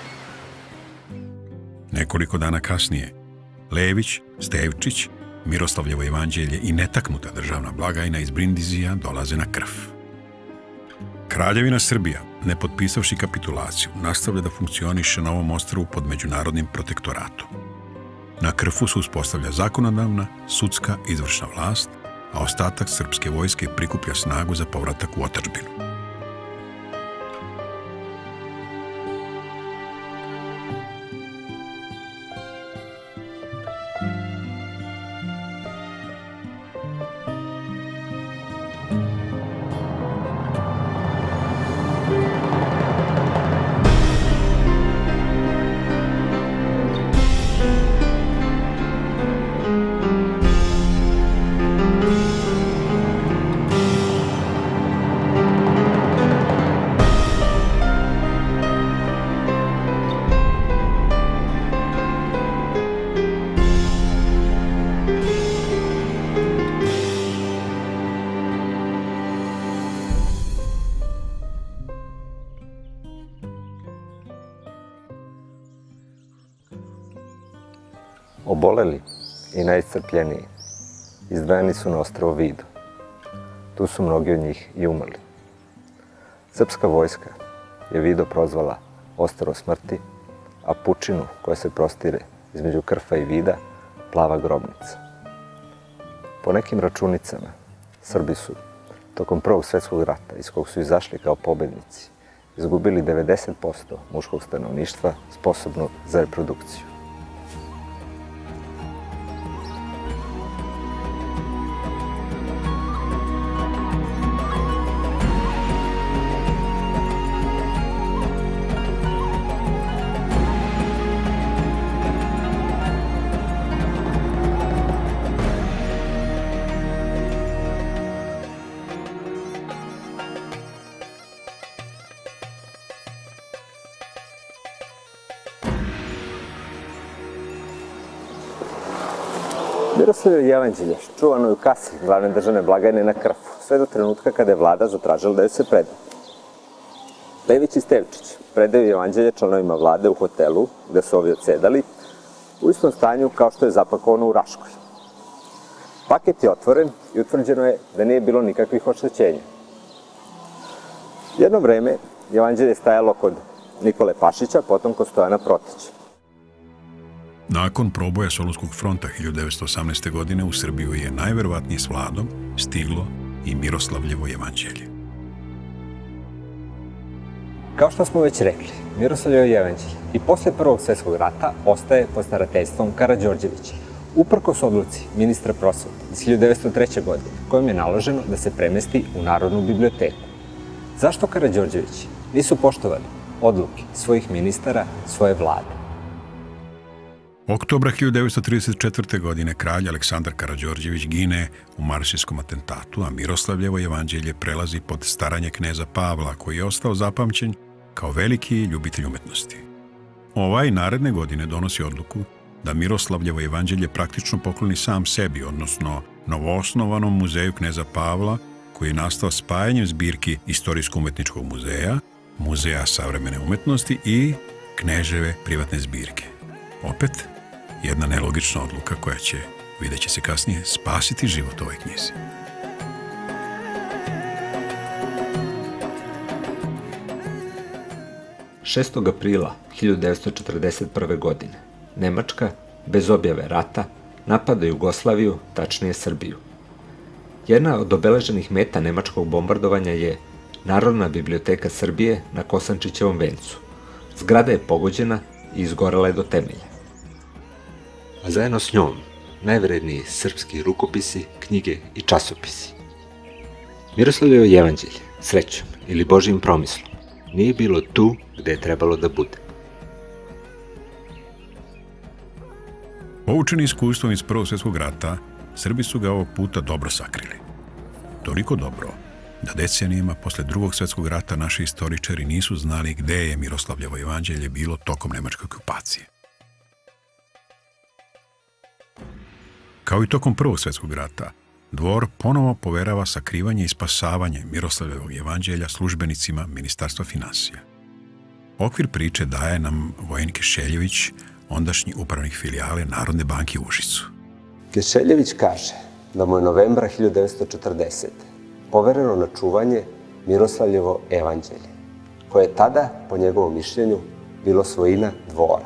Speaker 1: Nekoliko dana kasnije, Lević, Stevčić, Miroslavljevo jevanđelje i netaknuta državna blagajna iz Brindizija dolaze na Krf. Kraljevina Srbija, ne potpisavši kapitulaciju, nastavlja da funkcioniše na ovom ostrvu pod međunarodnim protektoratom. Na Krfu se uspostavlja zakonodavna, sudska i izvršna vlast, a ostatak srpske vojske prikuplja snagu za povratak u otadžbinu.
Speaker 3: Oboleli i najiscrpljeniji izdvojeni su na ostrvo Vido. Tu su mnogi od njih i umrli. Srpska vojska je Vido prozvala ostrvo smrti, a pučinu koja se prostire između Krfa i Vida plava grobnica. Po nekim računicama, Srbi su tokom Prvog svjetskog rata, iz kog su izašli kao pobednici, izgubili devedeset posto muškog stanovništva sposobno za reprodukciju. Miroslavljevo jevanđelje čuvano je u kasi glavne državne blagajne na Krfu, sve do trenutka kada je vlada zatražila da joj se preda. Lević i Stevčić predaju jevanđelje članovima vlade u hotelu gde su ovi odsedali, u istom stanju kao što je zapakovano u Raškoj. Paket je otvoren i utvrđeno je da nije bilo nikakvih oštećenja. Jedno vreme jevanđelje je stajalo kod Nikole Pašića, potom kod Stojana Protića.
Speaker 1: Nakon proboja Solunskog fronta hiljadu devetsto osamnaeste. godine u Srbiju je najverovatnije s vladom stiglo i Miroslavljevo jevanđelje.
Speaker 3: Kao što smo već rekli, Miroslavljevo jevanđelje i posle Prvog svjetskog rata ostaje pod starateljstvom Karađorđevića, uprkos odluci ministra prosvete iz hiljadu devetsto treće. godine, kojom je naloženo da se premesti u Narodnu biblioteku. Zašto Karađorđevići nisu poštovali odluke svojih ministara, svoje vlade?
Speaker 1: Oktobra hiljadu devetsto trideset četvrte. godine kralj Aleksandar Karađorđević gine u maršijskom atentatu, a Miroslavljevo jevanđelje prelazi pod staranje kneza Pavla, koji je ostao zapamćen kao veliki ljubitelj umetnosti. Ovaj naredne godine donosi odluku da Miroslavljevo jevanđelje praktično pokloni sam sebi, odnosno novoosnovanom muzeju kneza Pavla, koji je nastao spajanjem zbirki Istorijsko-umetničkog muzeja, Muzeja savremene umetnosti i Kneževe privatne zbirke. Opet, jedna nelogična odluka koja će, vidjet će se kasnije, spasiti život ovoj knjizi.
Speaker 3: šestog aprila hiljadu devetsto četrdeset prve. godine Nemačka bez objave rata, napada Jugoslaviju, tačnije Srbiju. Jedna od obeleženih meta nemačkog bombardovanja je Narodna biblioteka Srbije na Kosančićevom vencu. Zgrada je pogođena i izgorela je do temelja. A zajedno s njom najvredniji srpski rukopisi, knjige i časopisi. Miroslavljevo jevanđelje, srećom ili Božjim promislom, nije bilo tu gde je trebalo da bude.
Speaker 1: Poučeni iskustvom iz Prvog svjetskog rata, Srbi su ga ovog puta dobro sakrili. Toliko dobro da decenijama posle Drugog svjetskog rata naši istoričari nisu znali gde je Miroslavljevo jevanđelje bilo tokom nemačke okupacije. Kao i tokom Prvog svjetskog rata, dvor ponovo poverava sakrivanje i spasavanje Miroslavljevog jevanđelja službenicima Ministarstva finansija. Okvir priče daje nam Vojin Kešeljević, ondašnji upravnik filijale Narodne banke u Užicu.
Speaker 4: Kešeljević kaže da mu je novembra hiljadu devetsto četrdesete. povereno na čuvanje Miroslavljevo jevanđelje, koje je tada, po njegovom mišljenju, bilo svojina dvora.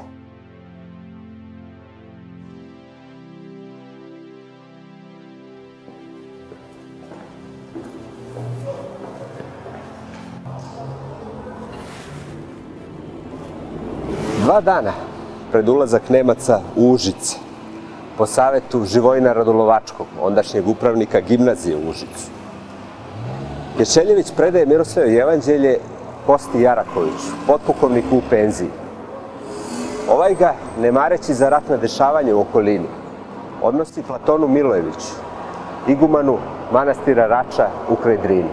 Speaker 4: Dva dana pred ulazak Nemaca u Užice, po savetu Živojina Radulovačkog, ondašnjeg upravnika gimnazije u Užicu, Kešeljević predaje Miroslavljevo jevanđelje Kosti Jarakoviću, potpukovniku u penziji. Ovaj ga, ne mareći za ratna dešavanja u okolini, odnosi Platonu Milojeviću, igumanu manastira Rača u kraj Drini.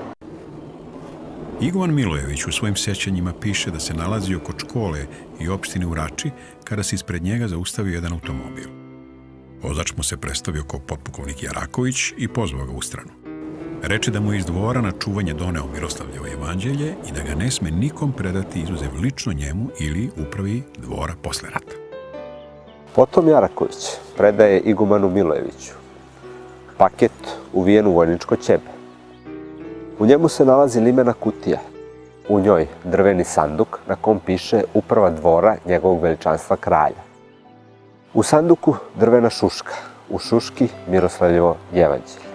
Speaker 1: Iguman Milojević u svojim sjećanjima piše da se nalazio kod škole i opštine u Rači kada se ispred njega zaustavio jedan automobil. Vozač mu se predstavio kao potpukovnik Jaraković i pozvao ga u stranu. Reče da mu je iz dvora na čuvanje doneo Miroslavljevo jevanđelje i da ga ne sme nikom predati izuzev lično njemu ili upravi dvora posle rata.
Speaker 4: Potom Jaraković predaje igumanu Milojeviću paket uvijen u vojničko ćebe. U njemu se nalazi limena kutija, u njoj drveni sanduk na kom piše uprava dvora njegovog veličanstva kralja. U sanduku drvena šuška, u šuški Miroslavljevo jevanđelje.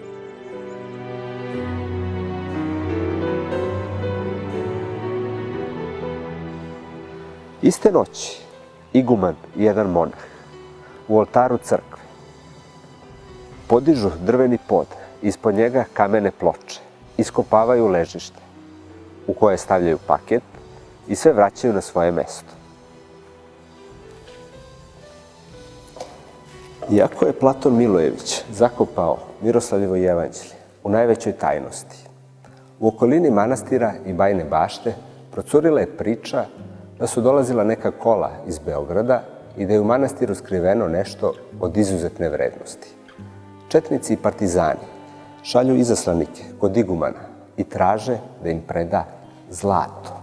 Speaker 4: Iste noći, iguman i jedan monah u oltaru crkve podižu drveni pod, ispod njega kamene ploče, iskopavaju ležište u koje stavljaju paket i sve vraćaju na svoje mesto. Iako je Platon Milojević zakopao Miroslavljevo jevanđelje u najvećoj tajnosti, u okolini manastira i Bajne bašte procurila je priča da su dolazila neka kola iz Beograda i da je u manastiru skriveno nešto od izuzetne vrednosti. Četnici i partizani šalju izaslanike kod igumana i traže da im preda zlato.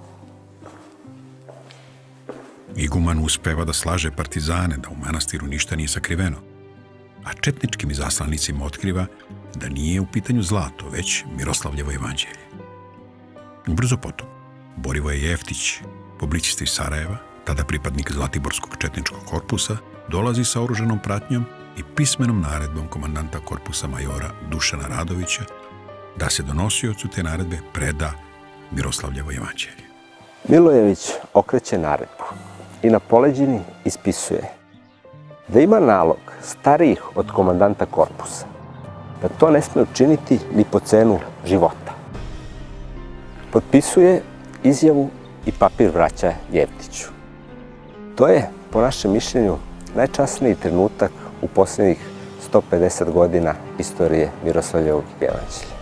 Speaker 1: Iguman uspeva da slaže partizane da u manastiru ništa nije sakriveno, a četničkim izaslanicima otkriva da nije u pitanju zlato, već Miroslavljevo jevanđelje. Brzo potom, Borivoje Jeftić, publicista iz Sarajeva, tada pripadnik Zlatiborskog četničkog korpusa, dolazi sa oruženom pratnjom i pismenom naredbom komandanta korpusa majora Dušana Radovića da se donosiocu te naredbe preda Miroslavljevo jevanđelje.
Speaker 4: Milojević okreće naredbu i na poleđini ispisuje da ima nalog starijih od komandanta korpusa, da to ne sme učiniti ni po cenu života. Potpisuje izjavu i papir vraća Jeftiću. To je, po našem mišljenju, najčasniji trenutak u posljednjih sto pedeset godina istorije Miroslavljevog jevanđelja.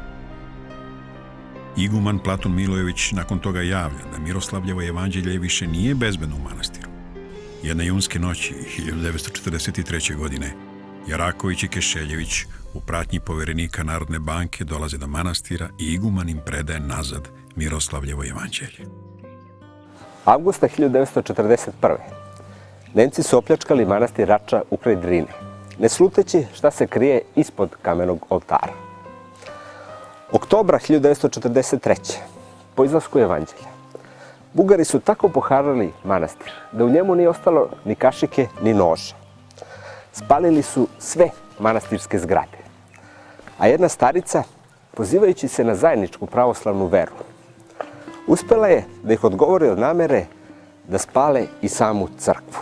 Speaker 1: Iguman Platon Milojević nakon toga javlja da Miroslavljevo jevanđelje više nije bezbedno u manastiru. Jedne junske noći, hiljadu devetsto četrdeset treće. godine, Jaraković i Kešeljević u pratnji poverenika Narodne banke dolaze do manastira i iguman im predaje nazad Miroslavljevo jevanđelje.
Speaker 4: Avgusta hiljadu devetsto četrdeset prve. Nemci su opljačkali manastir Rača u kraj Drine, ne sluteći šta se krije ispod kamenog oltara. Oktobra hiljadu devetsto četrdeset treće. po izlasku evanđelja, Bugari su tako poharali manastir da u njemu nije ostalo ni kašike ni noža. Spalili su sve manastirske zgrade. A jedna starica, pozivajući se na zajedničku pravoslavnu veru, uspela je da ih odgovori od namere da spale i samu crkvu.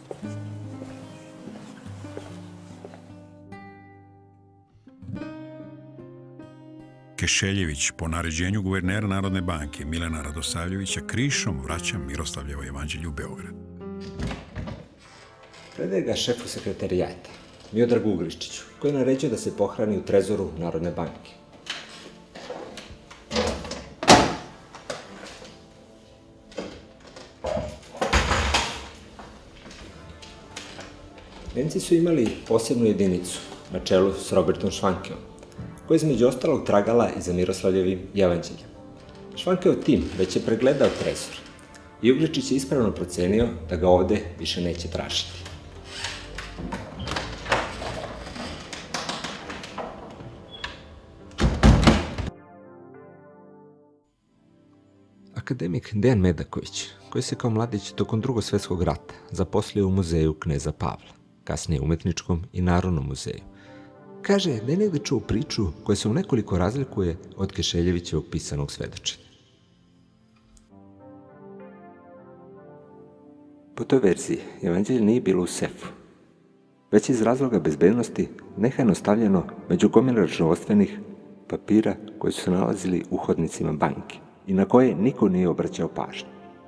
Speaker 1: Kešeljević po naređenju guvernera Narodne banke Milana Radosavljevića krišom vraća Miroslavljevo jevanđelje u Beograd.
Speaker 3: Predaje ga šefu sekretarijata, Miodragu Ugliščiću, koji naređuje da se pohrani u trezoru Narodne banke. Nemci su imali posebnu jedinicu na čelu s Robertom Švankeom, koja je između ostalog tragala i za Miroslavljevim jevanđeljem. Švankeov tim već je pregledao trezor i Ugličić je ispravno procenio da ga ovde više neće tražiti. Akademik Dejan Medaković, koji se kao mladić tokom Drugog svjetskog rata zaposlio u muzeju kneza Pavla, kasnije umetničkom i Narodnom muzeju, kaže da je negde čuo priču koja se u nekoliko razlikuje od Kešeljevićevog pisanog svedočenja. Po toj verziji, jevanđelje nije bilo u sefu, već iz razloga bezbednosti nehajno stavljeno među gomile računovodstvenih papira koji su se nalazili u hodnicima banke i na koje niko nije obraćao pažnju.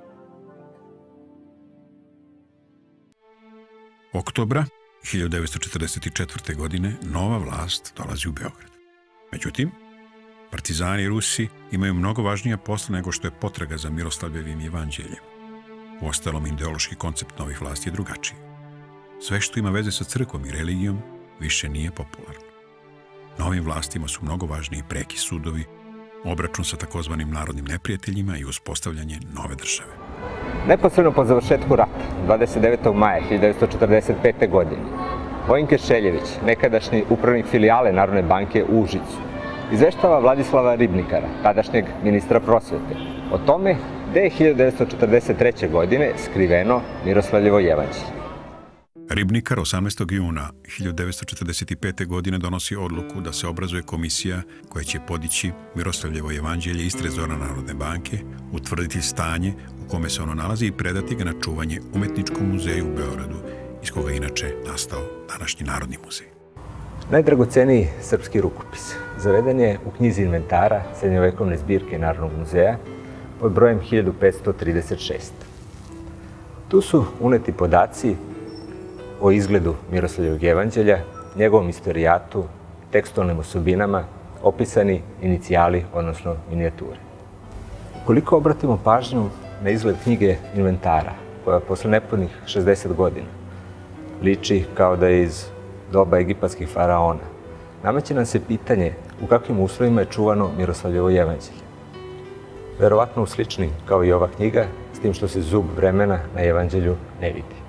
Speaker 1: Oktobra hiljadu devetsto četrdeset četvrte. godine nova vlast dolazi u Beograd. Međutim, partizani i Rusi imaju mnogo važnija posla nego što je potraga za Miroslavljevim jevanđeljem. Uostalom, ideološki koncept novih vlasti je drugačiji. Sve što ima veze sa crkvom i religijom više nije popularno. Novim vlastima su mnogo važniji preki sudovi, obračun sa takozvanim narodnim neprijateljima i uspostavljanje nove države.
Speaker 3: Neposredno po završetku rata, dvadeset devetog maja hiljadu devetsto četrdeset pete. godine, Vojin Kešeljević, nekadašnji upravnik filijale Narodne banke u Užicu, izveštava Vladislava Ribnikara, tadašnjeg ministra prosvete, o tome gde je hiljadu devetsto četrdeset treće. godine skriveno Miroslavljevo jevanđelje.
Speaker 1: Ribnikar osamnaestog juna hiljadu devetsto četrdeset pete. godine donosi odluku da se obrazuje komisija koja će podići Miroslavljevo jevanđelje iz trezora Narodne banke, utvrditi stanje u kome se ono nalazi i predati ga na čuvanje Umetničkom muzeju u Beogradu, iz koga je inače nastao današnji Narodni muzej.
Speaker 3: Najdragoceniji srpski rukopis zaveden je u knjizi inventara srednjovekovne zbirke Narodnog muzeja pod brojem hiljadu petsto trideset šest. Tu su uneti podaci o izgledu Miroslavljevog jevanđelja, njegovom istorijatu, tekstualnim osobinama, opisani inicijali, odnosno minijature. Koliko obratimo pažnju na izgled knjige inventara, koja posle nepunih šezdeset godina liči kao da je iz doba egipatskih faraona, nameće nam se pitanje u kakvim uslovima je čuvano Miroslavljevo jevanđelje. Verovatno u sličnim kao i ova knjiga, s tim što se zub vremena na jevanđelju ne vidi.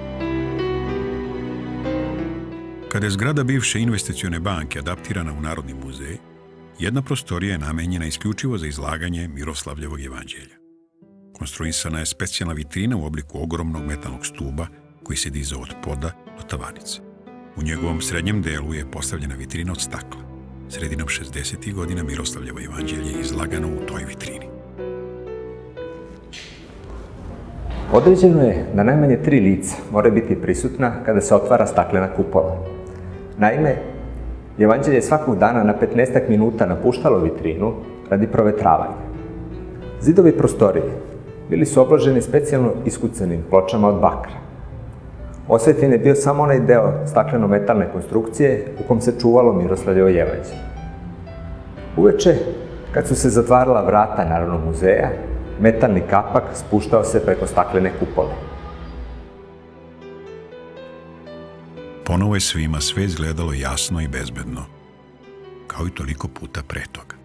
Speaker 1: Kada je zgrada bivše investicione banke adaptirana u Narodni muzej, jedna prostorija je namenjena isključivo za izlaganje Miroslavljevog jevanđelja. Konstruisana je specijalna vitrina u obliku ogromnog metalnog stuba koji se dizao od poda do tavanice. U njegovom srednjem delu je postavljena vitrina od stakla. Sredinom šezdesetih godina Miroslavljevo jevanđelje je izlagano u toj vitrini.
Speaker 3: Određeno je da najmanje tri lica mora biti prisutna kada se otvara staklena kupola. Naime, jevanđelje je svakog dana na petnaestak minuta napuštalo vitrinu radi provetravanja. Zidovi prostorije bili su obloženi specijalno iskucanim pločama od bakra. Osvetljen je bio samo onaj deo stakleno-metalne konstrukcije u kom se čuvalo Miroslavljevo jevanđelje. Uveče, kad su se zatvarala vrata Narodnog muzeja, metalni kapak spuštao se preko staklene kupole.
Speaker 1: Ponovo je svima sve izgledalo jasno i bezbedno, kao i toliko puta pre toga.